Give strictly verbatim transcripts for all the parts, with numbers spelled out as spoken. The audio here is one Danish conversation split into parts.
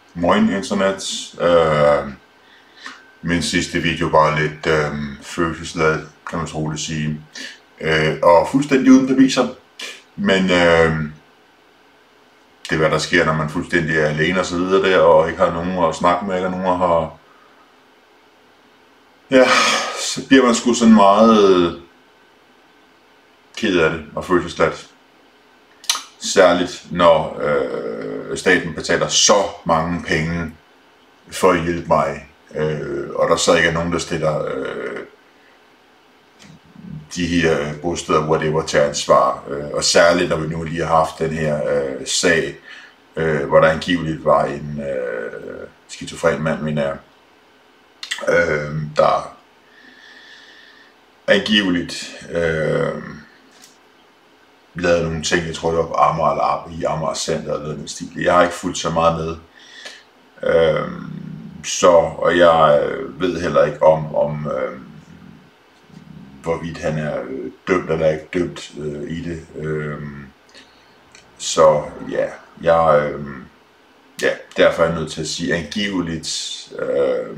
Morgen internet. Øh, min sidste video var lidt øh, følelsesladet, kan man troligt sige. Øh, og fuldstændig uden beviser. Men øh, det er hvad der sker, når man fuldstændig er alene og så videre der, og ikke har nogen at snakke med, eller nogen at har... Ja, så bliver man sgu sådan meget ked af det og følelsesladet. Særligt når øh, staten betaler så mange penge for at hjælpe mig, øh, og der så ikke er nogen, der stiller øh, de her bosteder, hvor det var til ansvar. Øh, og særligt når vi nu lige har haft den her øh, sag, øh, hvor der angiveligt var en øh, skizofren mand, mener jeg, øh, der angiveligt øh, lavede nogle ting, jeg tror det var på Amager eller i Amager Center eller den stil. Jeg har ikke fulgt så meget med. Øhm, så, og jeg ved heller ikke om, om øh, hvorvidt han er dømt eller ikke dømt øh, i det. Øhm, så ja, jeg, øh, ja, derfor er jeg nødt til at sige angiveligt, øh,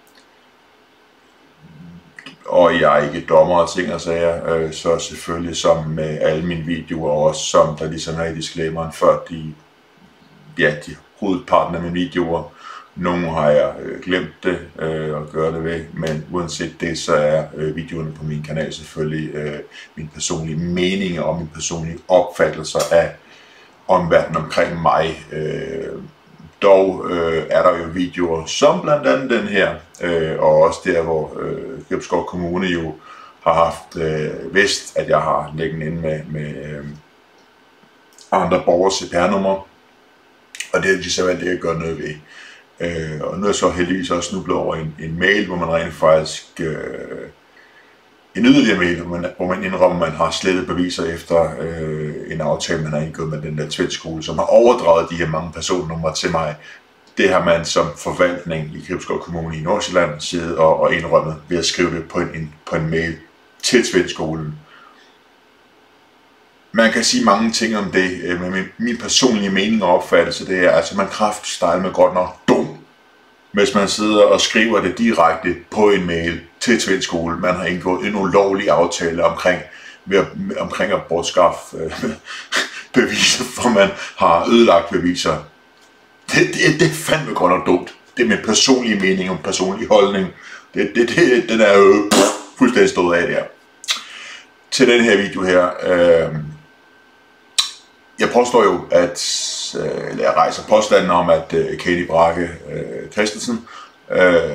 og jeg er ikke dommer og ting og sager, øh, så selvfølgelig som med alle mine videoer, også som der ligesom er i disclaimeren før, de, ja, de hovedparten af mine videoer, nogle har jeg øh, glemt det øh, og gøre det ved, men uanset det, så er øh, videoerne på min kanal selvfølgelig øh, min personlige meninger og min personlige opfattelser af omverdenen omkring mig. Øh, Dog øh, er der jo videoer som blandt andet den her, øh, og også der, hvor øh, Gribskov Kommune jo har haft øh, vidst, at jeg har liggende inde med, med øh, andre borgers C P R-nummer, og det er de så valgt ikke at gøre noget ved. Øh, og nu er jeg så heldigvis også snublet over en, en mail, hvor man rent faktisk, øh, en yderligere mail, hvor man, hvor man indrømmer, at man har slettet beviser efter øh, en aftale, man har indgået med den der Twitch-skole, som har overdraget de her mange personnumre til mig. Det har man som forvaltning i Gribskov Kommune i Nordsjælland siddet og, og indrømmet ved at skrive det på en, en, på en mail til Twitch-skolen. Man kan sige mange ting om det, men min, min personlige mening og opfattelse, det er, at man kraftstejl med godt nok dum, hvis man sidder og skriver det direkte på en mail til Twitch-skole. Man har indgået en ulovlig aftale omkring, ved, omkring at bortskaffe øh, beviser, for man har ødelagt beviser. Det, det, det er fandme godt nok dumt. Det er min personlige mening og personlige holdning. Det, det, det, den er jo pff, fuldstændig stået af der. Til den her video her. Øh, jeg påstår jo, at eller jeg rejser påstanden om, at uh, Katie Brage uh, Christensen uh,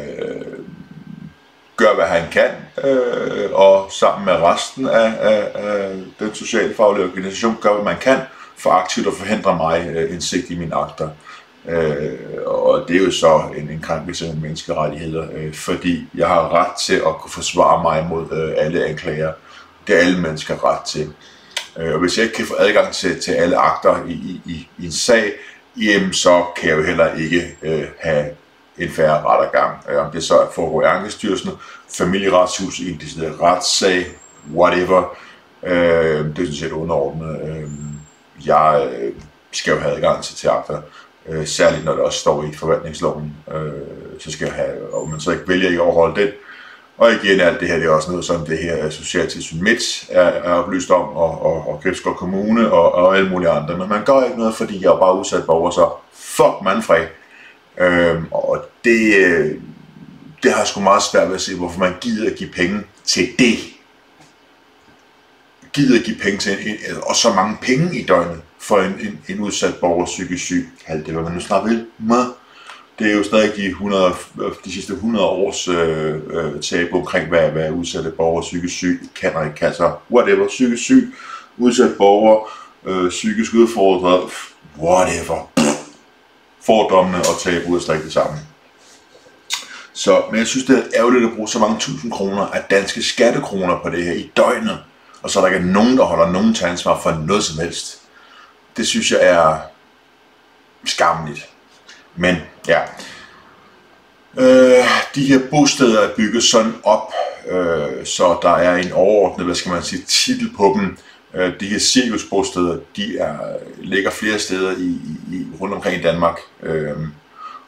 gør, hvad han kan, uh, og sammen med resten af, af, af den socialfaglige organisation gør, hvad man kan, for aktivt at forhindre mig uh, indsigt i mine akter. Uh, og det er jo så en, en krænkelse af menneskerettigheder, uh, fordi jeg har ret til at kunne forsvare mig mod uh, alle anklager. Det er alle mennesker ret til. Og hvis jeg ikke kan få adgang til, til alle akter i, i, i en sag, jamen så kan jeg jo heller ikke øh, have en færre rettergang. Om det så foregår i Ankestyrelsen, Familieretshuset, i en decideret retssag, whatever, øh, det er sådan set underordnet. Øh, jeg øh, skal jo have adgang til, til akter, øh, særligt når det også står i forvaltningsloven, øh, så skal jeg have, og man så ikke vælger ikke at overholde den. Og igen, alt det her, det er også noget, som det her Socialtilsyn Midt er, er oplyst om, og, og, og Gribskov Kommune, og, og alle mulige andre. Men man gør ikke noget, fordi jeg er bare udsat borger, så fuck Manfred. Øhm, og det, det har jeg sgu meget svært ved at se, hvorfor man gider at give penge til det. Gider at give penge til, en, og så mange penge i døgnet, for en, en, en udsat borger psykisk syg. Alt det, hvad man nu snart vil med. Det er jo stadig de, hundrede, de sidste hundrede års øh, øh, tabu omkring, hvad, hvad udsatte borgere psykisk syg kan og ikke kan. Så whatever, psykisk syg, udsat borgere, øh, psykisk udfordret, whatever. Fordommene og tabu er stadig det samme. Så, men jeg synes, det er ærgerligt at bruge så mange tusind kroner af danske skattekroner på det her i døgnet. Og så er der ikke nogen, der holder nogen til ansvar for noget som helst. Det synes jeg er skammeligt. Men ja, øh, de her bosteder er bygget sådan op, øh, så der er en overordnet, hvad skal man sige, titel på dem. Øh, de her cirkusbosteder, de er, ligger flere steder i, i, rundt omkring i Danmark. Øh,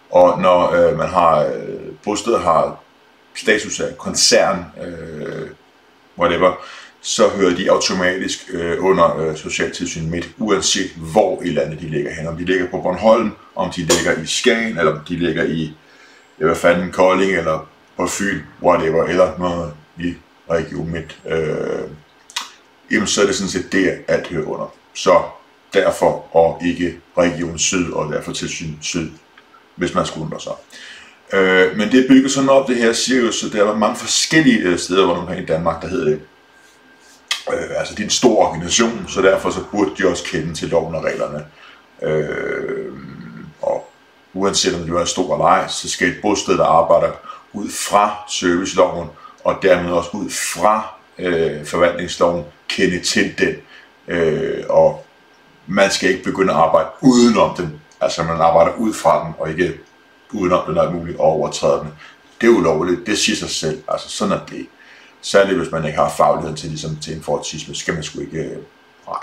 Og når øh, man har, øh, bosteder har status af koncern, øh, whatever, så hører de automatisk øh, under øh, Socialtilsyn Midt, uanset hvor i landet de ligger hen. Om de ligger på Bornholm, om de ligger i Skagen, eller om de ligger i, hvad fanden, Kolding, eller på Fyn, whatever, eller noget i Region Midt. Øh, jamen så er det sådan set det, at høre under. Så derfor, og ikke Region Syd, og derfor Tilsyn Syd, hvis man skulle undre sig. Øh, men det bygger sådan op, det her Sirius, så der er mange forskellige steder rundt omkring i Danmark, der hedder det. Øh, altså det er en stor organisation, så derfor så burde de også kende til loven og reglerne. Øh, og uanset om det er stor eller ej, så skal et bosted, der arbejder ud fra serviceloven, og dermed også ud fra øh, forvaltningsloven, kende til den. Øh, og man skal ikke begynde at arbejde udenom den. Altså man arbejder ud fra den, og ikke udenom den, når det er muligt at overtræde den. Det er ulovligt, det siger sig selv. Altså sådan er det. Særligt hvis man ikke har fagligheden til, ligesom, til en fortisme, skal man sgu ikke... Øh, nej.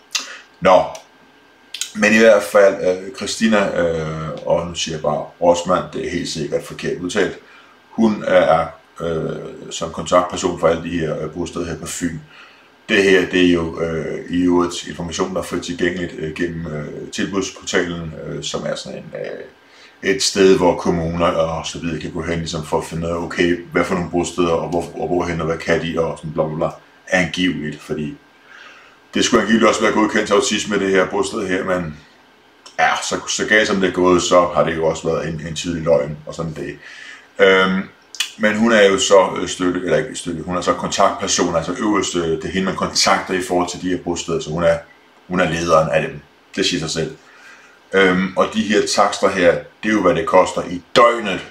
Nå. Men i hvert fald, øh, Christina, øh, og nu siger jeg bare Rosman, det er helt sikkert forkert udtalt. Hun er øh, som kontaktperson for alle de her øh, bosteder her på Fyn. Det her, det er jo øh, i øvrigt information, der er frit tilgængeligt øh, gennem øh, tilbudsportalen, øh, som er sådan en... Øh, et sted, hvor kommuner og så videre kan gå hen ligesom for at finde ud af, okay, hvad for nogle bosteder, og, hvor, og hvorhen, og hvad kan de, og sådan bla bla bla, angiveligt, fordi det skulle angiveligt også være godkendt til autisme, det her bosted her, men ja, så, så galt som det er gået, så har det jo også været en, en tydelig løgn, og sådan det. Øhm, men hun er jo så støtte, eller ikke støtte, hun er så kontaktperson, altså øverste, det er hende, man kontakter i forhold til de her bosteder, så hun er, hun er lederen af dem, det siger sig selv. Øhm, og de her takster her, det er jo hvad det koster i døgnet.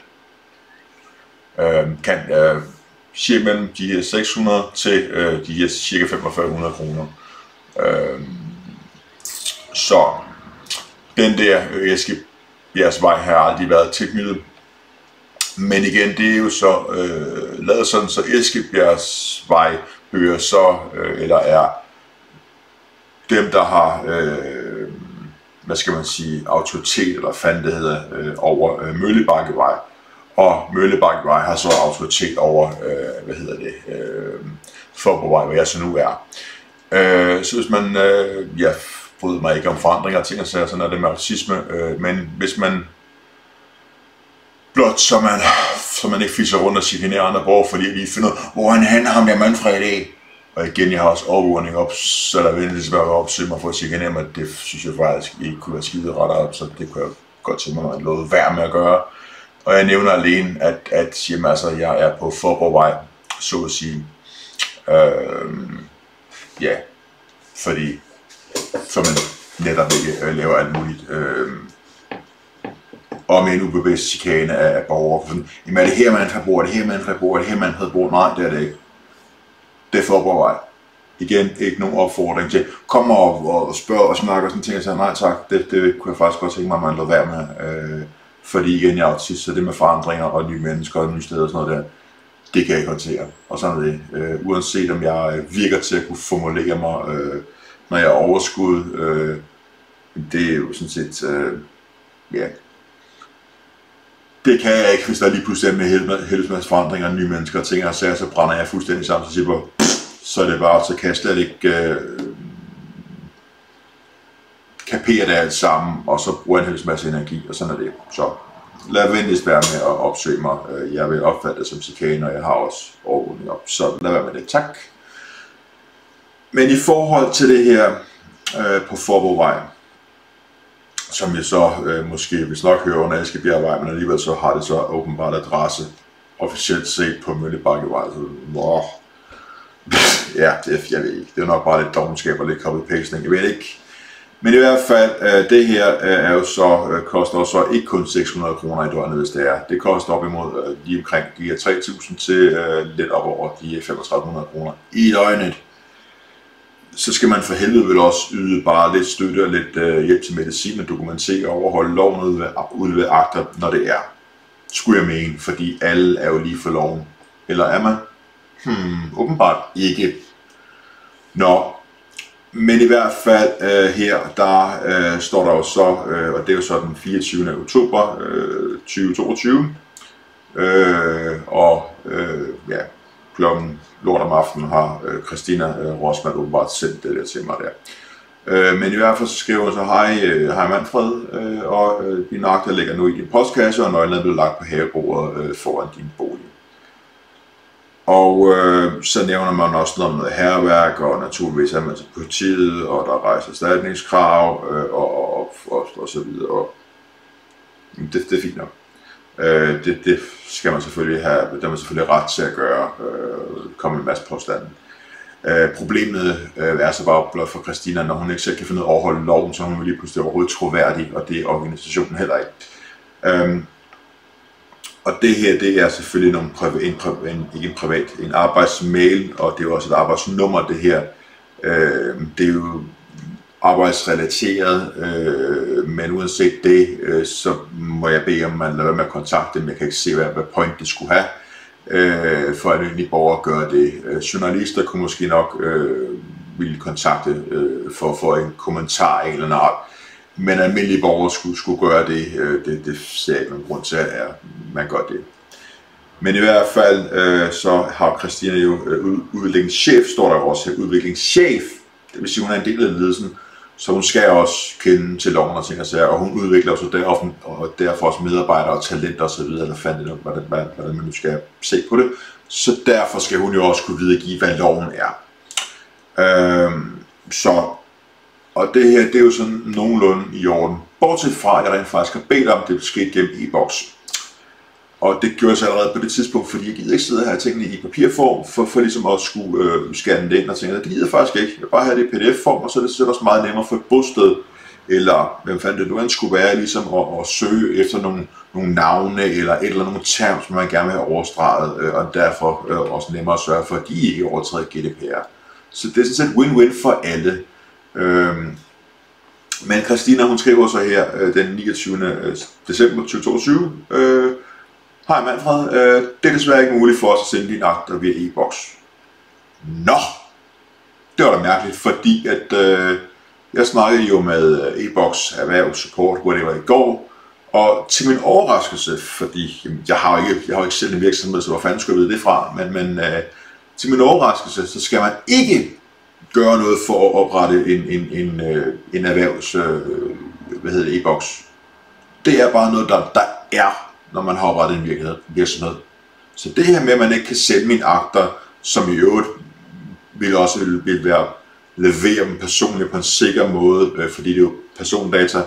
Øhm, kan øh, cirka mellem de her seks hundrede til øh, de her cirka fyrre hundrede kroner. Øhm, så den der Eskebjergsvej har aldrig været tilknyttet. Men igen, det er jo så øh, lavet sådan, så Eskebjergsvej hører så, øh, eller er dem, der har... Øh, hvad skal man sige, autoritet, eller fanden det hedder, øh, over øh, Møllebakkevej. Og Møllebakkevej har så autoritet over, øh, hvad hedder det, øh, Fåborgvej, hvor jeg så nu er. Øh, så hvis man, øh, jeg bryder mig ikke om forandringer og ting og sager, sådan er det med autisme, øh, men hvis man blot, så man, så man ikke fisser rundt og chikanerer andre borgere, fordi lige finder ud, hvor han han ham der Manfred i dag. Og igen, jeg har også overvågning op, så der vil det være opsøge mig for at chikanere mig. Det synes jeg faktisk ikke kunne være skide ret op, så det kunne jeg godt tænke mig at lade være med at gøre. Og jeg nævner alene, at, at jamen, altså, jeg er på Fåborgvej, så at sige. Øh, ja, fordi så man netop ikke øh, laver alt muligt. Øh, og med en ubevidst chikane af borgere. Sådan, jamen er det her, man har bor, er det her, man har bor, er det her, man har bor? Nej, det er det ikke. Det er Fåborgvej. Igen, ikke nogen opfordring til, kom op og spørg og snak og sådan ting, og sige, nej tak, det, det kunne jeg faktisk godt tænke mig, at man lader være med. Øh, fordi igen, jeg er autist, så det med forandringer og nye mennesker og nye steder og sådan noget der, det kan jeg ikke håndtere. Og sådan er det. Øh, uanset om jeg virker til at kunne formulere mig, øh, når jeg er overskud, øh, det er jo sådan set, øh, ja, det kan jeg ikke, hvis der lige pludselig er med helvedes forandringer og nye mennesker og ting og sager, så brænder jeg fuldstændig sammen, så siger jeg, så er det bare, så kan jeg slet ikke øh, kapere det alt sammen, og så bruger jeg en hel masse energi, og sådan er det. Så lad venligst være med at opsøge mig. Jeg vil opfatte det som chikane, og jeg har også overvågning op, så lad være med det. Tak. Men i forhold til det her øh, på Fåborgvej, som jeg så øh, måske hvis nok hører under Eskebjergvej, men alligevel så har det så åbenbart adresse officielt set på Møllebakkevej. Så, wow. Ja, det, jeg ved ikke. Det er nok bare lidt dogenskab og lidt copy-pasting. Jeg ved ikke. Men i hvert fald, øh, det her øh, er jo så, øh, koster så ikke kun seks hundrede kroner i døgnet, hvis det er. Det koster op imod øh, lige omkring de her tre tusind til øh, lidt op over de her femogtredive hundrede kroner i døgnet. Så skal man for helvede vel også yde bare lidt støtte og lidt øh, hjælp til medicin og dokumentere og overholde loven ude ved akter, når det er. Skulle jeg mene, fordi alle er jo lige for loven. Eller er man? Hmm, åbenbart ikke. Nå, men i hvert fald øh, her, der øh, står der jo så, øh, og det er jo så den fireogtyvende oktober øh, tyve toogtyve. Øh, og øh, ja, klokken lort om aftenen har øh, Christina øh, Rosman åbenbart sendt det der til mig der. Øh, men i hvert fald så skriver hun så, hej, øh, hej Manfred, øh, og øh, dine akter ligger nu i din postkasse, og nøglen er blevet lagt på havebordet øh, foran din bolig. Og øh, så nævner man også noget om noget hærværk, og naturligvis er man til politiet, og der rejser erstatningskrav, øh, og, og, og, og så videre. Og det, det er fint nok. Øh, det, det skal man selvfølgelig have, det er man selvfølgelig ret til at gøre, øh, komme en masse påstande. Øh, problemet øh, er så bare blot for Christina, når hun ikke selv kan finde ud af at overholde loven, så er hun lige pludselig overhovedet troværdig, og det er organisationen heller ikke. Øh, Og det her, det er selvfølgelig nogle priva- en, en, ikke en privat, en arbejdsmail, og det er jo også et arbejdsnummer, det her. Øh, det er jo arbejdsrelateret, øh, men uanset det, øh, så må jeg bede om, man lader være med at kontakte dem. Jeg kan ikke se, hvad, hvad point det skulle have, øh, for at en egentlig borger gør det. Øh, journalister kunne måske nok øh, ville kontakte øh, for at få en kommentar af en eller anden art. Men almindelige borgere skulle, skulle gøre det, det, det ser jeg ikke nogen grund til, at man gør det. Men i hvert fald, øh, så har Christina jo øh, udviklingschef, står der også her, udviklingschef, det vil sige, hun er en del af ledelsen, så hun skal også kende til loven og ting og sager, og hun udvikler også derfor, og derfor også medarbejdere og talenter osv., eller fandt det, hvordan, hvordan man nu skal se på det. Så derfor skal hun jo også kunne videregive, hvad loven er. Øh, så Og det her, det er jo sådan nogenlunde i orden. Bortset fra, at jeg rent faktisk har bedt om, det skete gennem e-boks. Og det gjorde jeg så allerede på det tidspunkt, fordi jeg gider ikke sidde her og tingene i papirform, for, for ligesom at skulle øh, scanne det ind og tænke, det gider jeg faktisk ikke. Jeg vil bare have det i P D F-form, og så er det også meget nemmere for et bosted, eller hvem fanden det nu end skulle være, ligesom at, at søge efter nogle, nogle navne, eller et eller nogle term, som man gerne vil have overstreget, øh, og derfor øh, også nemmere at sørge for, at de ikke overtræder G D P R. Så det er sådan set win-win for alle. Øhm, men Christina, hun skriver så her øh, den niogtyvende december tyve toogtyve. Øh, Hej Manfred, øh, det er desværre ikke muligt for os at sende dine akter via e-boks. Nå, det var da mærkeligt, fordi at øh, jeg snakkede jo med e-boks erhverv support, hvor det var i går, og til min overraskelse, fordi jamen, jeg har jo ikke, jeg har ikke selv en virksomhed, så hvor fanden skulle jeg vide det fra, men, men øh, til min overraskelse, så skal man ikke gøre noget for at oprette en, en, en, en erhvervs, hvad hedder det, e-boks. Det er bare noget, der, der er, når man har oprettet en virksomhed. Så det her med, at man ikke kan sende mine akter, som i øvrigt vil også vil være levere dem personligt på en sikker måde, fordi det er jo persondata,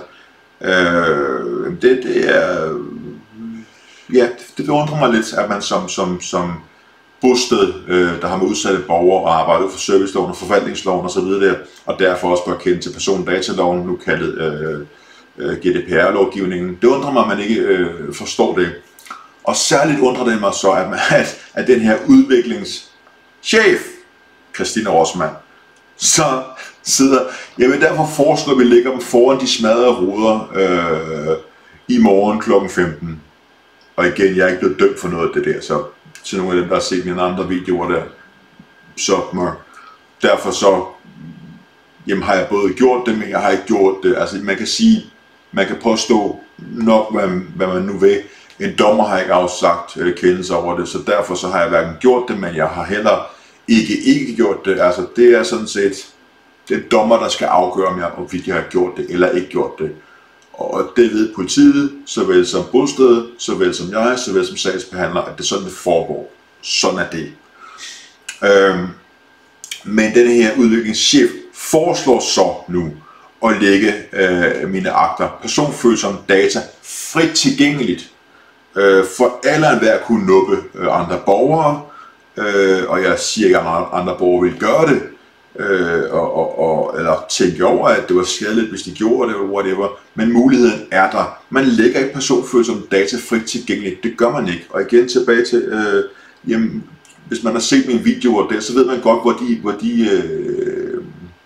øh, det, det er, ja, det beundrer mig lidt, at man som, som, som bosted, øh, der har med udsatte borgere og arbejder for serviceloven og forvaltningsloven osv. der, og derfor også bør kende til persondataloven, nu kaldet øh, øh, G D P R-lovgivningen. Det undrer mig, at man ikke øh, forstår det. Og særligt undrer det mig så, at, man, at, at den her udviklingschef, Christina Rosman, så sidder, jeg vil derfor foreslå, at vi lægger dem foran de smadrede ruder øh, i morgen klokken femten. Og igen, jeg er ikke blevet dømt for noget af det der, så til nogle af dem, der har set mine andre videoer der, så derfor så, jamen har jeg både gjort det, men jeg har ikke gjort det. Altså man kan sige, man kan påstå nok, hvad, hvad man nu vil. En dommer har ikke afsagt øh, kendelse over det, så derfor så har jeg hverken gjort det, men jeg har heller ikke ikke gjort det. Altså det er sådan set, det er dommer, der skal afgøre, om jeg, hvorvidt jeg har gjort det eller ikke gjort det. Og det ved politiet, såvel som bostedet, såvel som jeg, såvel som sagsbehandler, at det er sådan, det foregår. Sådan er det. Øhm, men denne her udviklingschef foreslår så nu at lægge øh, mine akter, personfølsomme data, frit tilgængeligt, øh, for alle og enhver kunne nuppe øh, andre borgere, øh, og jeg siger ikke, at andre borgere vil gøre det, Øh, og, og, og, eller tænke over, at det var skadeligt, hvis de gjorde det, eller whatever. Men muligheden er der. Man lægger ikke personfølsomme data frit tilgængeligt. Det gør man ikke. Og igen tilbage til, øh, jamen, hvis man har set mine videoer der, så ved man godt, hvor de, hvor de, øh,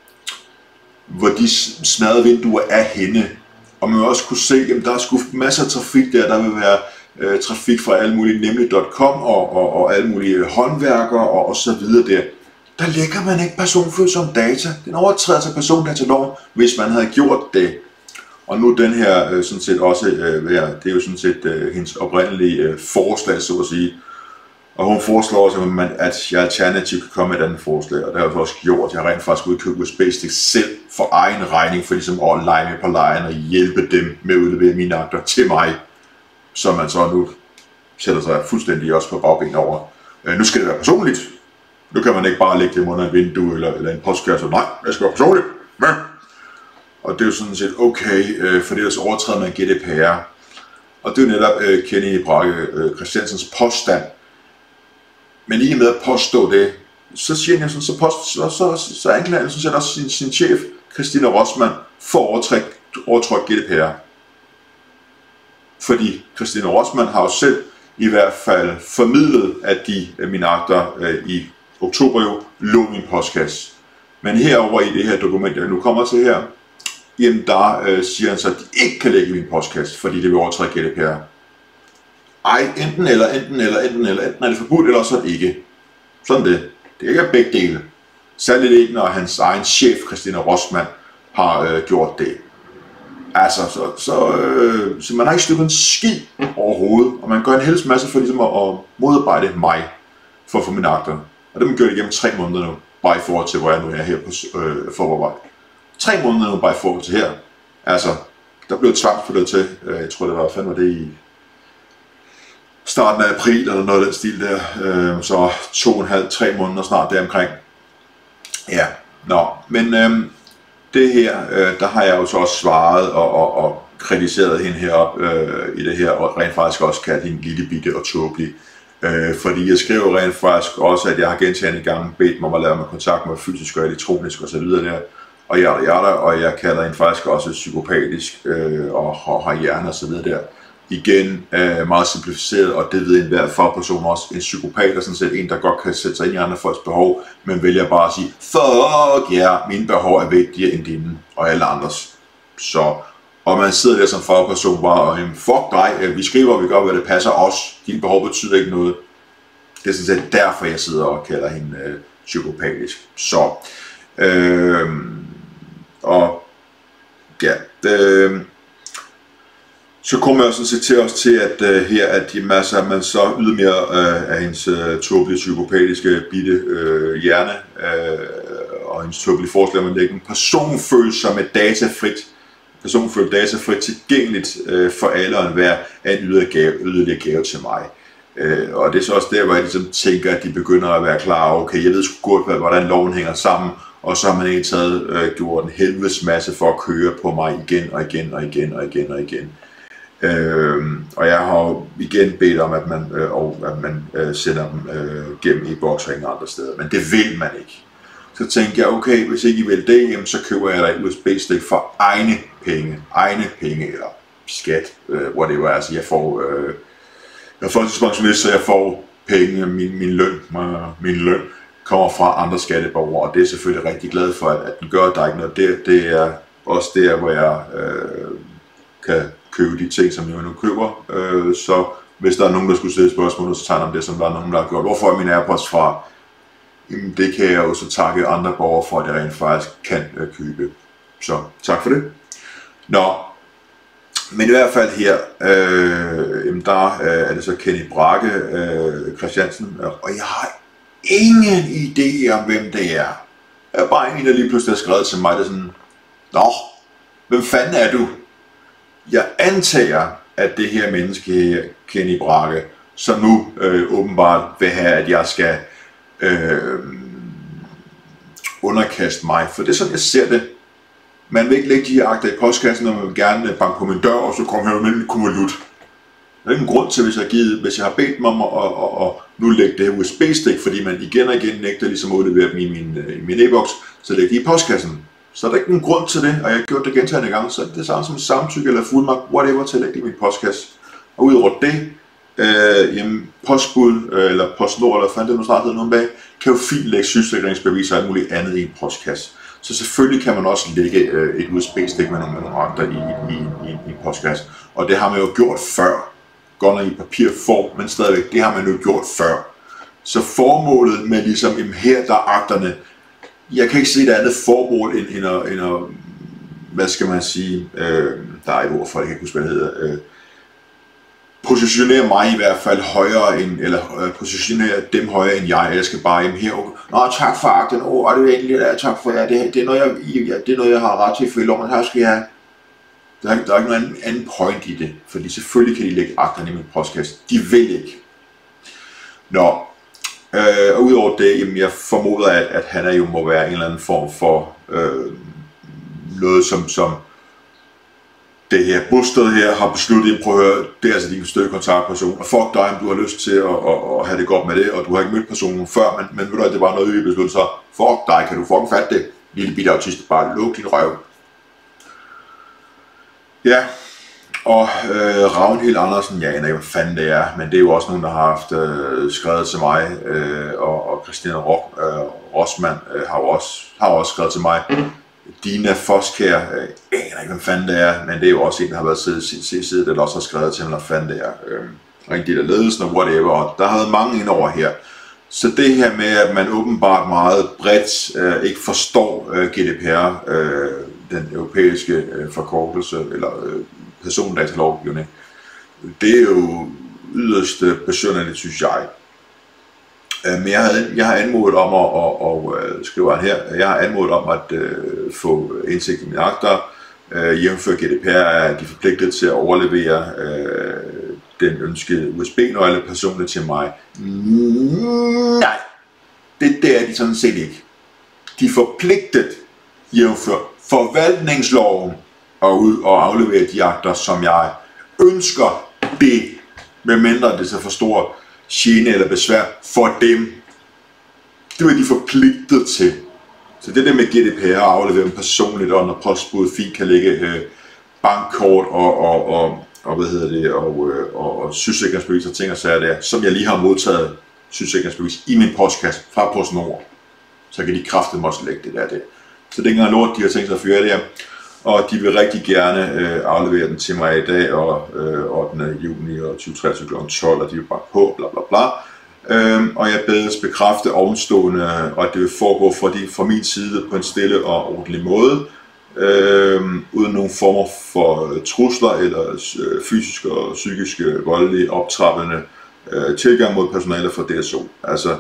hvor de smadrede vinduer er henne. Og man vil også kunne se, at der er sgu masser af trafik der. Der vil være øh, trafik fra alle mulige nemlig punktum com og, og, og alle mulige håndværkere og, og så videre der. Der lægger man ikke personfølsomme data. Den overtræder til persondataloven, hvis man havde gjort det. Og nu den her øh, sådan set også, øh, det er jo sådan set øh, hendes oprindelige øh, forslag, så at sige. Og hun foreslår også, at, man, at jeg alternativt kan komme med et andet forslag, og det har jeg også gjort. Jeg har rent faktisk udkøbt U S B-stik selv for egen regning, for ligesom at lege med på lejen og hjælpe dem med at udlevere mine akter til mig, så man så nu sætter sig fuldstændig også på bagben over. Øh, nu skal det være personligt. Nu kan man ikke bare lægge dem under et vindue eller, eller en postkasse. Nej, det skal være personligt. Men. Og det er jo sådan set okay, øh, for ellers overtræder man G D P R. Og det er jo netop øh, Kenny Brage øh, Christiansens påstand. Men i og med at påstå det, så siger han sådan, så, post, så, så, så, så anklager han sådan set også sin, sin chef, Christina Rossmann, for overtrådt G D P R. Fordi Christina Rossmann har jo selv i hvert fald formidlet, at de mine akter øh, i oktober jo lå min postkasse. Men herover i det her dokument, jeg nu kommer til her, jamen der øh, siger han så, at de ikke kan lægge min postkasse, fordi det vil overtræde G D P R. Ej, enten eller, enten eller, enten eller, enten er det forbudt, eller så er det ikke. Sådan det. Det er ikke begge dele. Særligt ikke, når hans egen chef, Christina Rossmann, har øh, gjort det. Altså, så, så, øh, så man har ikke støttet en skid overhovedet, og man gør en helst masse for ligesom at, at modarbejde mig, for at få mine akter. Og det har man gjort igennem tre måneder nu, bare i forhold til, hvor jeg nu er her på øh, forarbejde. Tre måneder nu, bare i forhold til her. Altså, der blev tvangsforløbet til, øh, jeg tror det var, fandme det i starten af april, eller noget af den stil der, øh, så to og en halv, tre måneder snart deromkring. Ja, nå, men øh, det her, øh, der har jeg jo så også svaret og, og, og kritiseret hende herop øh, i det her, og rent faktisk også kaldt hende lille bitte og tåbelig. Øh, fordi jeg skriver rent faktisk også, at jeg har gentagne gange bedt mig om at lave mig kontakt med fysisk og elektronisk og så videre der. Og jeg, jeg, der, og jeg kalder hende faktisk også psykopatisk øh, og, og har hjerne og så videre der. Igen øh, meget simplificeret, og det ved enhver fagperson også. En psykopat er sådan set en, der godt kan sætte sig ind i andre folks behov, men vælger bare at sige, fuck ja, yeah, mine behov er vigtigere end dine og alle andres. Så, og man sidder der som fagperson bare og fuck dig, vi skriver, vi gør, hvad det passer os. Dine behov betyder ikke noget. Det er sådan set derfor, jeg sidder og kalder hende øh, psykopatisk. Så, øh, og ja, det, så kommer jeg sådan set til os til, at uh, her, at de masser, man så ydermere uh, af hendes uh, tåbelige, psykopatiske, bitte uh, hjerne, uh, og hendes tåbelige forslag om at lægge en personfølsomme datafrit, personfølt datafrit tilgængeligt uh, for alle og enhver af en yderligere gave, yderligere gave til mig. Uh, og det er så også der, hvor jeg ligesom tænker, at de begynder at være klar over, okay, jeg ved sgu godt, hvordan loven hænger sammen, og så har man egentlig taget uh, gjort en helvedes masse for at køre på mig igen og igen og igen og igen og igen. Øh, og jeg har jo igen bedt om, at man, øh, og, at man øh, sender dem øh, gennem e-boks og ingen andre steder, men det vil man ikke. Så tænkte jeg, okay, hvis ikke I vil det, jamen, så køber jeg dig et U S B-stik for egne penge, egne penge, eller skat, øh, whatever, altså jeg får, øh, jeg er folketingspensionist, så jeg får penge, min, min løn, min løn kommer fra andre skatteborgere, og det er selvfølgelig rigtig glad for, at, at den gør, der ikke noget, det, det er også der, hvor jeg øh, kan købe de ting, som jeg nu køber, øh, så hvis der er nogen, der skulle stille spørgsmål, så tager de det, som der er nogen, der har gjort. Hvorfor er min AirPods fra? Jamen, det kan jeg jo så takke andre borgere for, at jeg rent faktisk kan øh, købe. Så tak for det. Nå, men i hvert fald her, øh, jamen der øh, er det så Kenny Brage øh, Christiansen, og jeg har ingen idé om, hvem det er. Jeg er bare en, der lige pludselig har skrevet til mig, det er sådan, nå, hvem fanden er du? Jeg antager, at det her menneske her, Kenny Brage, som nu øh, åbenbart vil have, at jeg skal øh, underkaste mig. For det er sådan, jeg ser det. Man vil ikke lægge de her akter i postkassen, og man vil gerne banke på min dør, og så kommer her med en konvolut. Der er ikke en grund til, hvis jeg har, givet, hvis jeg har bedt mig om at, at, at nu lægge det her U S B-stik, fordi man igen og igen nægter ligesom at udlevere dem i min, min e-boks, så læg de i postkassen. Så er der ikke nogen grund til det, og jeg har gjort det gentagne gange, så er det det samme som samtykke eller fuldmagt, whatever, til at lægge det i min postkasse. Og udover det, øh, jamen, postbud, øh, eller PostNord, eller fandt det nu snart hedder nogen bag, kan jo fint lægge sygesikringsbeviser og alt muligt andet i en postkasse. Så selvfølgelig kan man også lægge øh, et U S B-stik med nogle akter i, i, i, i en postkasse. Og det har man jo gjort før. Godt nok i papirform, men stadigvæk, det har man jo gjort før. Så formålet med ligesom, jamen, her der er akterne, jeg kan ikke se et andet formål end, end, at, end at hvad skal man sige, øh, der er et ord for, jeg kan ikke huske, hvad det hedder, øh, positionere mig i hvert fald højere end, eller øh, positionere dem højere end jeg. Jeg skal bare hjem her og, nå tak for akten, åh, oh, er det egentlig der, tak for jer, det, det, er noget, jeg, ja, det er noget, jeg har ret til at følge om, her skal jeg, der er, der er ikke nogen anden point i det, fordi selvfølgelig kan de lægge akterne i min podcast, de vil ikke. Nå, øh, og udover det, jamen, jeg formoder, at, at han er jo må være en eller anden form for øh, noget, som, som det her bosted her har besluttet, prøv at høre, det er altså din støtte kontaktperson, og fuck dig, om du har lyst til at, at, at have det godt med det, og du har ikke mødt personen før, men, men ved du at det var noget, vi besluttede, så fuck dig, kan du fucking fatte det, lille bitte autist, bare luk din røv. Ja, og øh, Ragnhild Andersen, jeg aner ikke, hvad fanden det er, men det er jo også nogen, der har haft øh, skrevet til mig, øh, og, og Christina Rock, øh, Rosman øh, har, jo også, har også skrevet til mig. Dina Foskær, øh, jeg aner ikke, hvad fanden det er, men det er jo også en, der har været siddet side, der også har skrevet til mig, hvad fanden det er. Øh, og en del af ledelsen og whatever, og der har været mange ind over her. Så det her med, at man åbenbart meget bredt øh, ikke forstår øh, G D P R, øh, den europæiske øh, forkortelse, eller øh, persondatalovgivning, det er jo yderst besynderligt, synes jeg. Men jeg har, jeg har anmodet om, at, og, og skriver han her, jeg har anmodet om at uh, få indsigt i mine akter. Uh, jævnfør G D P R er de forpligtet til at overlevere uh, den ønskede U S B-nøgle personligt til mig. Nej, det, det er de sådan set ikke. De er forpligtet, jævnfør forvaltningsloven, og ud og aflevere de akter, som jeg ønsker det, medmindre det så for stor gene eller besvær for dem. Det er de forpligtet til. Så det der med G D P R at aflevere dem personligt, og når postbuddet fint kan lægge øh, bankkort og, og, og, og, hvad hedder det, og, øh, og, og sygesikringsbevis og ting og sager der, som jeg lige har modtaget sygesikringsbevis i min postkasse fra PostNord, så kan de kraftedeme også lægge det der det. Så det er ikke engang lort, de har tænkt sig at fyre det her. Og de vil rigtig gerne øh, aflevere den til mig i dag, og øh, ottende juni og tyve treogtyve klokken tolv, og de vil bare på, bla bla bla. Øhm, og jeg bedes bekræfte ovenstående, og det vil foregå fra, de, fra min side på en stille og ordentlig måde, øhm, uden nogen former for øh, trusler eller øh, fysiske og psykiske voldelige optrappende øh, tilgang mod personale fra D S O. Altså,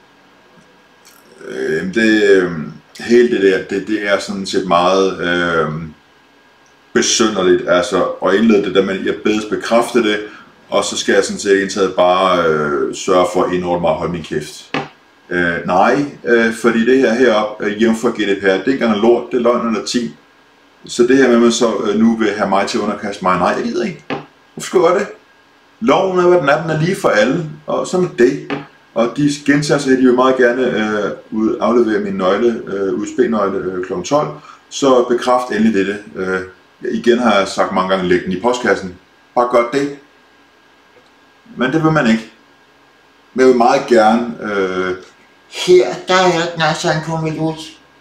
øh, det... Øh, hele det der, det, det er sådan set meget øh, besynderligt, altså, og indlede det, da man, jeg bedes bekræfte det, og så skal jeg sådan set indtaget bare øh, sørge for at indordne mig og holde min kæft. Øh, nej, øh, fordi det her heroppe, øh, jævnfør G D P R, det er ikke engang lort, det er løgn og latin. Så det her med, at man så øh, nu vil have mig til at underkaste mig, nej, jeg gider ikke. Hvorfor skal jeg gøre det? Loven er, hvad den er, den er lige for alle, og så med det. Og de gentager sig, at de vil meget gerne øh, aflevere min nøgle, øh, U S B-nøgle øh, klokken tolv, så bekræft endelig dette. Øh, igen har jeg sagt mange gange, læg den i postkassen. Bare gør det. Men det vil man ikke. Men jeg vil meget gerne, øh, her, der er den altså en konvolut.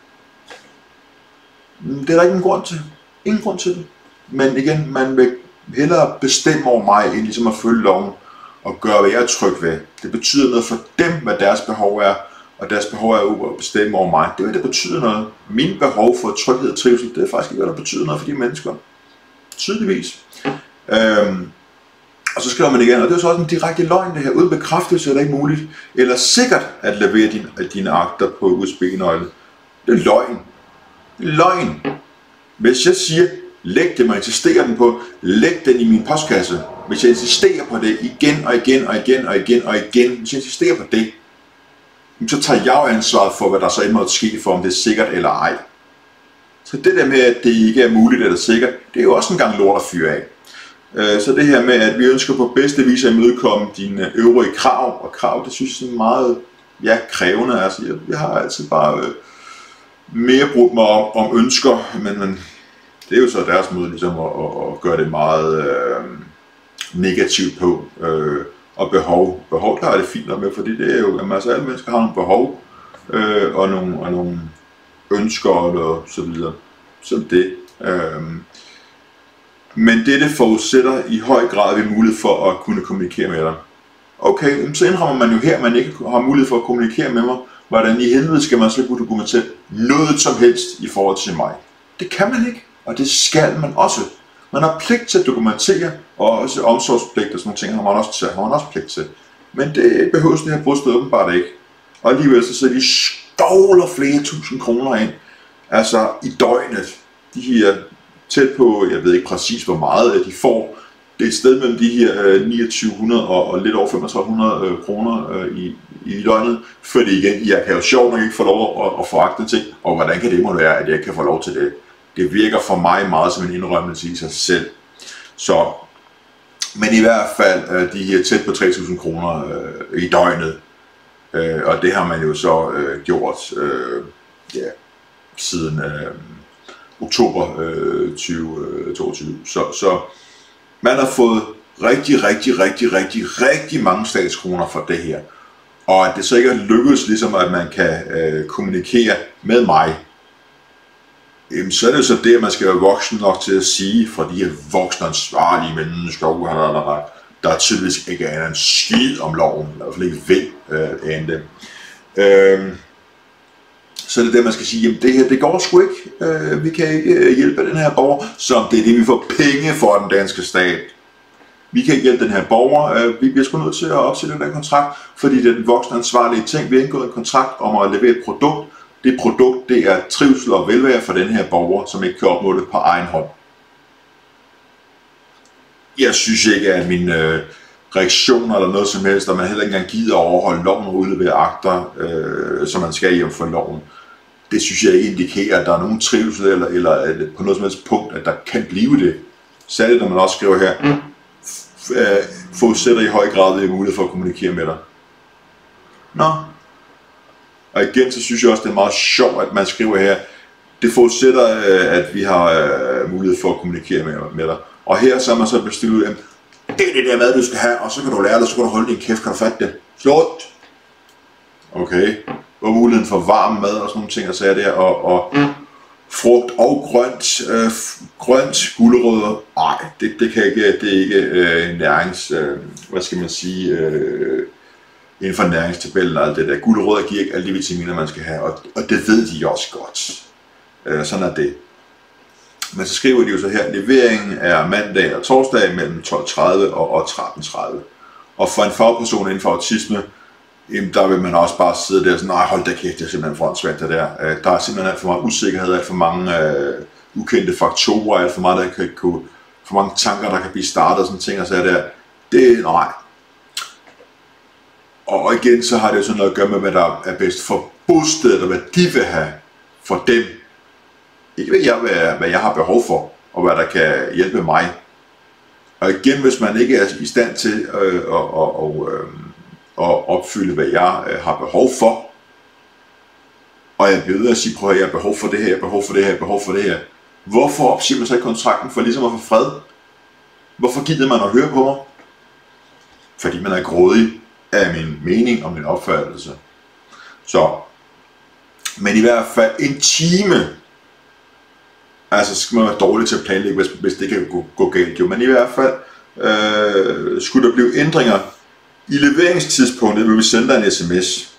Det er der ikke en grund til. Ingen grund til det. Men igen, man vil hellere bestemme over mig, end ligesom at følge loven og gøre, hvad jeg er tryg ved. Det betyder noget for dem, hvad deres behov er, og deres behov er at bestemme over mig. Det er det, der betyder noget. Min behov for tryghed og trivsel, det er faktisk ikke, hvad der betyder noget for de mennesker. Tydeligvis. Øhm, og så skriver man igen, og det er så også en direkte løgn, det her. Uden bekræftelse er det ikke muligt, eller sikkert at levere dine, dine akter på U S B-nøgle. Det er løgn. Det er løgn. Hvis jeg siger, læg det, man insisterer den på, læg den i min postkasse. Hvis jeg insisterer på det igen og igen og igen og igen og igen, hvis jeg insisterer på det, så tager jeg jo ansvaret for, hvad der så end måtte ske for, om det er sikkert eller ej. Så det der med, at det ikke er muligt eller sikkert, det er jo også en gang lort at fyre af. Så det her med, at vi ønsker på bedste vis at imødekomme dine øvrige krav, og krav, det synes jeg er meget ja, krævende. Altså, jeg, jeg har altid bare øh, mere brugt mig om, om ønsker, men, men det er jo så deres måde ligesom at, at, at gøre det meget øh, negativt på. Øh, og behov. Behov, der er det fint med, fordi det er jo, at altså, alle mennesker har nogle behov, øh, og, nogle, og nogle ønsker og så videre. Så det. Øh, men det, det forudsætter i høj grad, at vi har mulighed for at kunne kommunikere med dig. Okay, så indrammer man jo her, at man ikke har mulighed for at kommunikere med mig. Hvordan i helvede skal man så kunne dokumentere noget som helst i forhold til mig? Det kan man ikke. Og det skal man også. Man har pligt til at dokumentere, og også omsorgspligt og sådan nogle ting har man også, har man også pligt til. Men det behøves det her brudstød åbenbart ikke. Og alligevel så sidder de skovler flere tusind kroner ind, altså i døgnet. De her tæt på, jeg ved ikke præcis hvor meget de får. Det er et sted mellem de her niogtyve hundrede og, og lidt over femogtredive hundrede kroner i, i døgnet. Fordi igen, jeg kan jo sjovt nok ikke få lov at, at få aktindsigt, og hvordan kan det må være, at jeg ikke kan få lov til det? Det virker for mig meget som en indrømmelse i sig selv. Så, men i hvert fald de her tæt på tre tusind kroner øh, i døgnet. Øh, og det har man jo så øh, gjort øh, ja, siden øh, oktober øh, tyve toogtyve. Så, så man har fået rigtig, rigtig, rigtig, rigtig, rigtig mange statskroner for det her. Og at det så ikke er lykkedes, ligesom at man kan øh, kommunikere med mig, jamen, så er det jo så det, at man skal være voksen nok til at sige fra de her voksne ansvarlige mennesker, der, der tydeligvis ikke aner en skid om loven, i hvert fald ikke vil øh, ane dem. Øh, så er det det, man skal sige, jamen det her, det går sgu ikke. Øh, vi kan ikke hjælpe den her borger, som det er det, vi får penge for den danske stat. Vi kan ikke hjælpe den her borger, øh, vi bliver sgu nødt til at opsætte den her kontrakt, fordi det er den voksne ansvarlige ting. Vi har indgået en kontrakt om at levere et produkt. Det produkt, det er trivsel og velvære for den her borger, som ikke kan opnå det på egen hånd. Jeg synes ikke, at mine øh, reaktioner eller noget som helst, og man heller ikke engang gider at overholde loven og udlevere akter, øh, som man skal hjem for loven, det synes jeg ikke indikerer, at der er nogen trivsel, eller, eller at på noget som helst punkt, at der kan blive det. Særligt når man også skriver her, mm. øh, forudsætter i høj grad det mulighed for at kommunikere med dig. Nå. Og igen, så synes jeg også, det er meget sjovt, at man skriver her, det forudsætter, at vi har øh, mulighed for at kommunikere med, med dig. Og her så er man så bestilt, at det er det der mad, du skal have, og så kan du lære det, så kan du holde din kæft, kan du fatte det? Slået! Okay. Og muligheden for varm mad og sådan nogle ting, og så er det, og, og frugt og grønt, øh, grønt, gulerødder, nej, det, det kan ikke, det er ikke øh, nærings, øh, hvad skal man sige, øh, inden for næringstabellen og alt det der. Gulerødder giver ikke alle de vitaminer, man skal have, og, og det ved de også godt. Øh, sådan er det. Men så skriver de jo så her, leveringen er mandag og torsdag mellem tolv tredive og tretten tredive. Og for en fagperson inden for autisme, jamen der vil man også bare sidde der og sige, nej hold da kæft, det er simpelthen for svært det der. Øh, der er simpelthen alt for meget usikkerhed, alt for mange øh, ukendte faktorer, alt for meget, der kan kunne, for mange tanker, der kan blive startet og sådan ting, og så er det, det nej. Og igen, så har det jo sådan noget at gøre med, hvad der er bedst for bostedet, og hvad de vil have for dem. Ikke hvad jeg, hvad jeg har behov for, og hvad der kan hjælpe mig. Og igen, hvis man ikke er i stand til øh, at, at, at, at opfylde, hvad jeg øh, har behov for, og jeg bliver ved at sige, prøv at jeg har behov for det her, jeg har behov for det her, jeg har behov for det her. Hvorfor opsiger man så i kontrakten for ligesom at få fred? Hvorfor gider man at høre på mig? Fordi man er grådig af min mening og min opfattelse. Så, men i hvert fald en time, altså skal man være dårlig til at planlægge, hvis, hvis det kan gå, gå galt. Jo. Men i hvert fald øh, skulle der blive ændringer i leveringstidspunktet, vil vi sende dig en sms.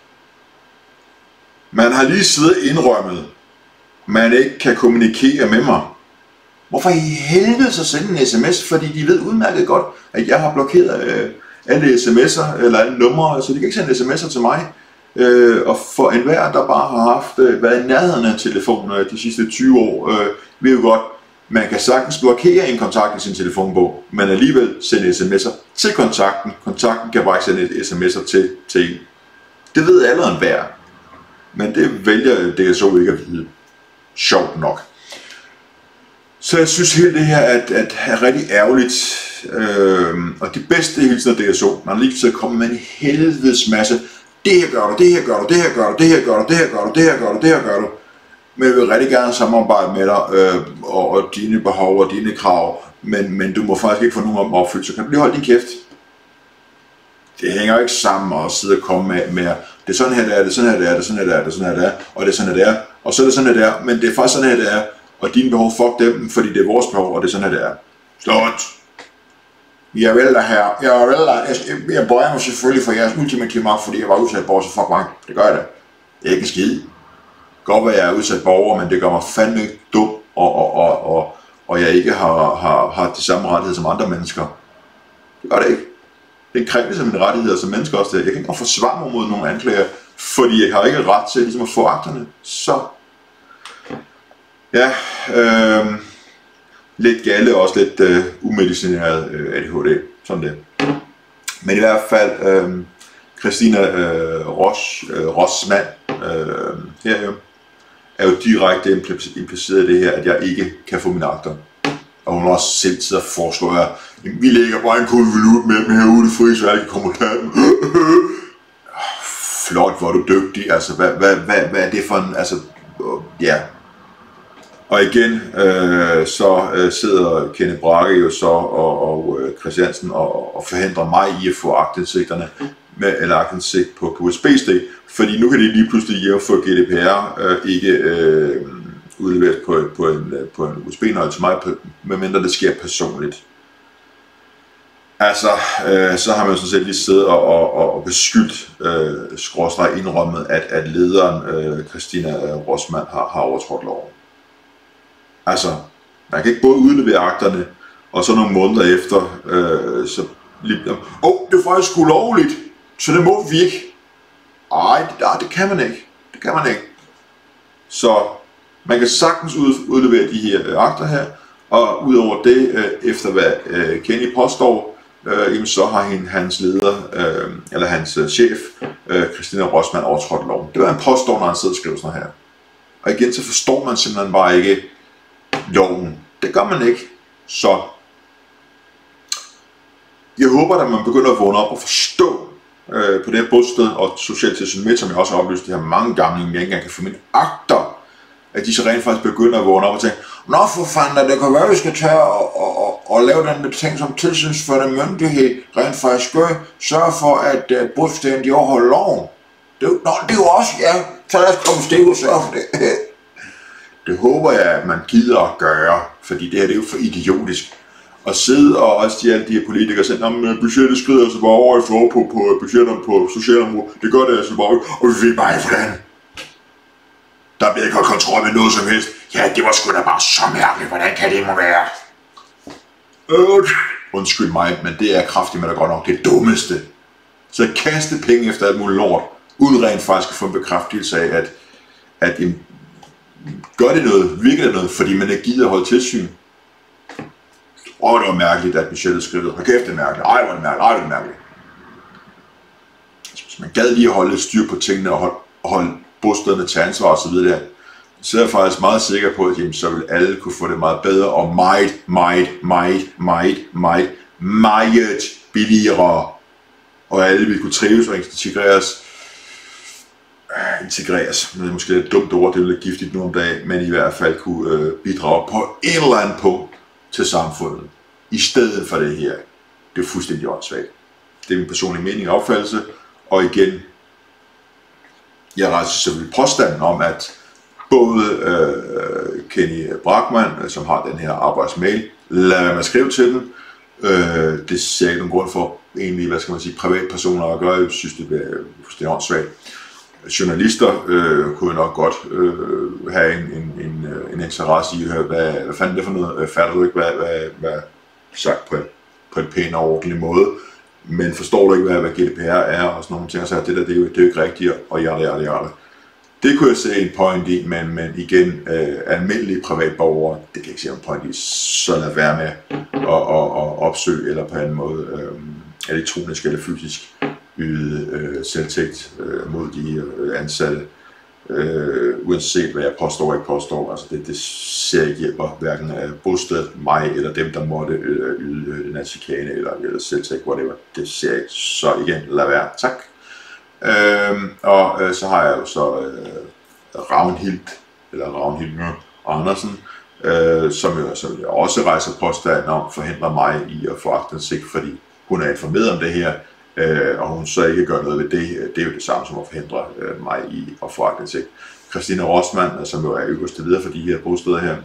Man har lige siddet indrømmet, man ikke kan kommunikere med mig. Hvorfor i helvede så sende en sms? Fordi de ved udmærket godt, at jeg har blokeret øh, alle sms'er eller alle numre, så de kan ikke sende sms'er til mig. Øh, og for enhver, der bare har haft øh, været i nærheden af telefonen øh, de sidste tyve år, øh, ved jo godt, man kan sagtens blokere en kontakt i sin telefonbog, men alligevel sende sms'er til kontakten. Kontakten kan bare ikke sende sms'er til, til en. Det ved alle og enhver, men det vælger D S O ikke at vide. Sjovt nok. Så jeg synes hele det her at, at er rigtig ærgerligt. Øh, og det bedste hilsen af D S O, man er lige til at komme med en helvedes masse. Det her gør du, det her gør du, det her gør du, det her gør du, det her gør du, det her gør du, det her gør du. Men jeg vil rigtig gerne samarbejde med dig øh, og, og dine behov og dine krav, men, men du må faktisk ikke få nogen om opfyldt, så kan du lige holde din kæft. Det hænger ikke sammen at sidde og komme med, med det er sådan her, det er, det er sådan her, det er, det er sådan her, det er, det er sådan her, det er, og det er sådan her, det er, og så er det sådan her, det er, men det er faktisk sådan her, det er, og dine behov, fuck dem, fordi det er vores behov, og det er sådan her, det er. Slået! Jeg vil da her, jeg vil da, jeg, jeg bøjer mig selvfølgelig for jeres ultimative magt, fordi jeg var udsat borger, så fuck mig, det gør jeg da. Det er ikke en skide. Godt være, jeg er udsat borger, men det gør mig fandme ikke dum og, og, og, og, og jeg ikke har, har, har de samme rettigheder som andre mennesker. Det gør det ikke. Det er en krænkelse af mine rettigheder som mennesker også. Jeg kan ikke engang forsvare mig mod nogle anklager, fordi jeg har ikke ret til ligesom at få akterne. Så ja, øh, lidt galle og også lidt øh, umedicineret øh, A D H D. Sådan det. Men i hvert fald, øh, Christina øh, Ross, øh, Rossmann øh, her jo, er jo direkte impliceret i det her, at jeg ikke kan få mine akter. Og hun også selv sidder og foreslår, at vi lægger bare en konvolut med dem herude i fri, så jeg kan komme og tage dem. Flot, hvor er du dygtig. Altså, hvad, hvad, hvad, hvad er det for en... Altså, ja. Og igen, øh, så øh, sidder Kenneth Brage jo så og, og øh, Christiansen og, og forhindrer mig i at få aktindsigterne, med, eller aktindsigt på, på U S B-stik, fordi nu kan de lige pludselig jævnfør G D P R øh, ikke øh, udleveres på, på en, på en U S B-nøgle til mig, medmindre det sker personligt. Altså, øh, så har man jo sådan set lige siddet og, og, og beskyldt, øh, skråstreg indrømmet, at, at lederen, øh, Christina Rossmann, har, har overtrådt loven. Altså, man kan ikke både udlevere akterne, og så nogle måneder efter, øh, så lige, åh, oh, det er faktisk ulovligt, så det må vi ikke. Ej, det, ej, det kan man ikke. Det kan man ikke. Så man kan sagtens udlevere de her øh, akter her, og udover det, øh, efter hvad øh, Kenny påstår, øh, jamen, så har hende, hans leder, øh, eller hans øh, chef, øh, Christina Rossmann, overtrådt loven. Det var en påstår, når han sidder og skriver sådan her. Og igen, så forstår man simpelthen bare ikke loven. Det gør man ikke. Så jeg håber, at man begynder at vågne op og forstå øh, på det her bosted og socialt tilsyn med, som jeg også har oplyst det her mange gange, jeg ikke engang kan få mine akter, at de så rent faktisk begynder at vågne op og tænke, nå for fanden, det kan være, at vi skal tage og, og, og, og lave den ting som tilsynsførende myndighed, rent faktisk gør, sørge for, at uh, bosteden de overholder loven. Det, nå, det er jo også, ja, så lad os komme stik og sørge for det. Det håber jeg, at man gider at gøre, fordi det her det er jo for idiotisk. Og sidde og også de, alle de her politikere siger, at budgettet skrider altså bare over i forhold på, på budgetterne på socialområdet. Det gør det altså bare, og vi ved bare ikke hvordan. Der bliver ikke kontrol med noget som helst. Ja, det var sgu da bare så mærkeligt, hvordan kan det må være? Øh, undskyld mig, men det er kraftigt med der godt nok det dummeste. Så kaste penge efter alt muligt lort, uden rent faktisk at få en bekræftelse af, at, at jamen, gør det noget, virker det noget, fordi man ikke gider at holde tilsyn. Åh, oh, det var mærkeligt, at budgettet skrivede. Hold kæft, det er mærkeligt. Ej, hvor er det mærkeligt. Ej, det er mærkeligt. Hvis man gad lige at holde lidt styr på tingene og holde, og holde bostederne til ansvar og så videre der, så er jeg faktisk meget sikker på, at jamen, så vil alle kunne få det meget bedre og meget, meget, meget, meget, meget, meget billigere. Og alle vil kunne trives og integreres. Integreres, det er måske lidt dumt ord, det er lidt giftigt nu om dagen, men i hvert fald kunne øh, bidrage på et eller andet punkt til samfundet, i stedet for det her. Det er fuldstændig åndssvagt. Det er min personlige mening og opfattelse, og igen, jeg rejser selvfølgelig påstanden om, at både øh, Kenny Bragman, som har den her arbejdsmail, lad være med at skrive til den, øh, det ser jeg ikke nogen grund for, egentlig, hvad skal man sige, privatpersoner at gøre, jeg synes, det er fuldstændig åndssvagt. Journalister øh, kunne nok godt øh, have en, en, en, en interesse i at høre, hvad, hvad fanden det for noget, fatter du ikke, hvad, hvad, hvad sagt på, på en pæn og ordentlig måde, men forstår du ikke, hvad, hvad G D P R er, og sådan nogle ting, og så det der, det er jo, det er jo ikke rigtigt, og jada, jada, jada. Det kunne jeg se en point i, men, men igen, øh, almindelige privatborgere, det kan jeg ikke se en point i, så lad være med at, at, at opsøge, eller på en måde øh, elektronisk eller fysisk, yde øh, selvtægt øh, mod de øh, ansatte, øh, uanset hvad jeg påstår og ikke påstår. Altså det, det ser ikke hjælper hverken af bostedet, mig eller dem, der måtte øh, yde den chikane eller, eller selvtægt, whatever. Det ser jeg ikke. Så igen, lad være. Tak. Øh, og øh, så har jeg jo så øh, Ragnhild, eller Ragnhild Andersen, øh, som jo som jeg også rejser påstand om, forhindrer mig i at få aktindsigt, fordi hun er informeret om det her, Øh, og hun så ikke gør noget ved det, det er jo det samme som at forhindre øh, mig i at få aktindsigt. Christina Rossmann, som jo er øverste leder for de her bosteder her,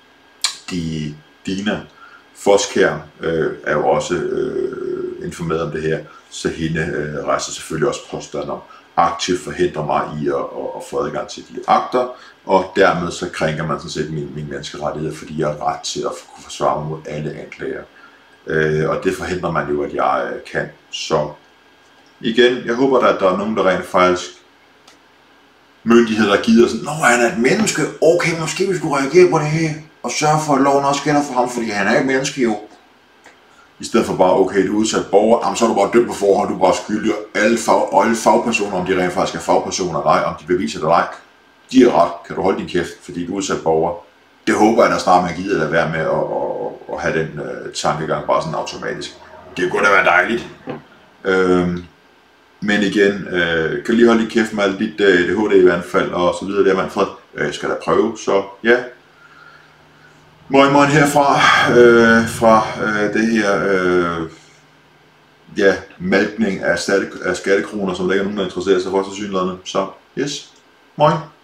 de, Dina Foskær, øh, er jo også øh, informeret om det her, så hende øh, rejser selvfølgelig også påstand om, aktivt forhindrer mig i at, at, at få adgang til de akter, og dermed så krænker man sådan set mine, mine menneskerettigheder, fordi jeg har ret til at kunne forsvare mig mod alle anklager. Øh, og det forhindrer man jo, at jeg kan. Så igen, jeg håber, at der er nogen, der rent faktisk myndigheder gider sådan, nå, han er et menneske, okay, måske vi skulle reagere på det her, og sørge for, at loven også gælder for ham, fordi han er et menneske jo. I stedet for bare, okay, du er udsat borger, jamen, så er du bare dømt på forhånd, du er bare skyldig, og alle, fag, og alle fagpersoner, om de rent faktisk er fagpersoner eller ej, om de beviser det eller ej, de er ret, kan du holde din kæft, fordi du er udsat borger. Det håber jeg, der snart man gider at være med at, at, at have den uh, tankegang bare sådan automatisk. Det kunne da være dejligt. Øhm, men igen, øh, kan lige holde din kæft med alt dit uh, A D H D i hvert fald, og så videre der, Manfred. Jeg øh, skal da prøve, så ja. Morgen, morgen herfra, øh, fra øh, det her, øh, ja, malkning af, af skattekroner, som der ikke er nogen, der interesserer sig for til synligheden. Så, yes, morgen.